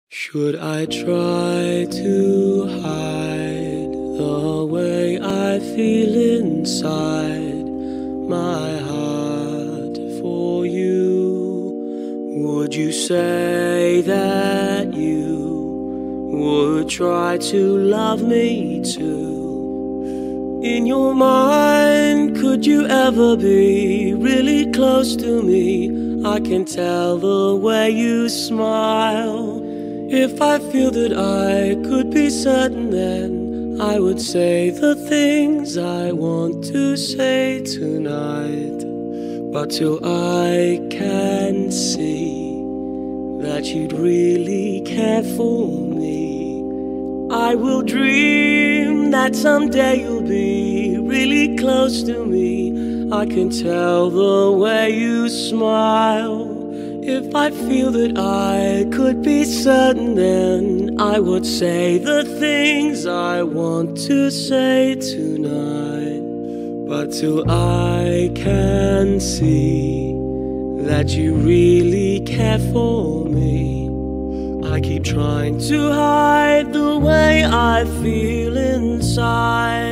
Should I try to hide the way I feel inside my heart for you? Would you say that you would try to love me too? In your mind, could you ever be really close to me? I can tell the way you smile. If I feel that I could be certain, then I would say the things I want to say tonight. But till I can see that you'd really care for me, I will dream that someday you'll be really close to me. I can tell the way you smile. If I feel that I could be certain, then I would say the things I want to say tonight. But till I can see that you really care for me, I keep trying to hide the way I feel inside.